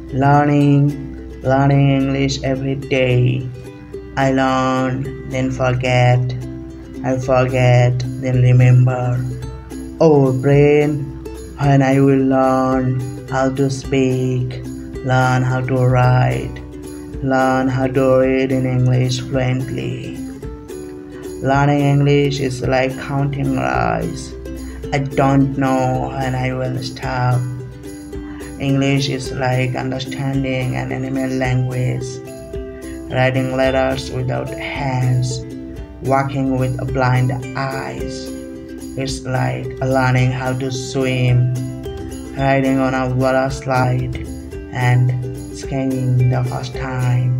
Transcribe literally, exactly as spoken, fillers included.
Learning, learning English every day. I learn, then forget. I forget, then remember. Oh brain, when I will learn how to speak, learn how to write, learn how to read in English fluently. Learning English is like counting rice. I don't know when I will stop. English is like understanding an animal language, writing letters without hands, walking with blind eyes. It's like learning how to swim, riding on a water slide, and skiing the first time.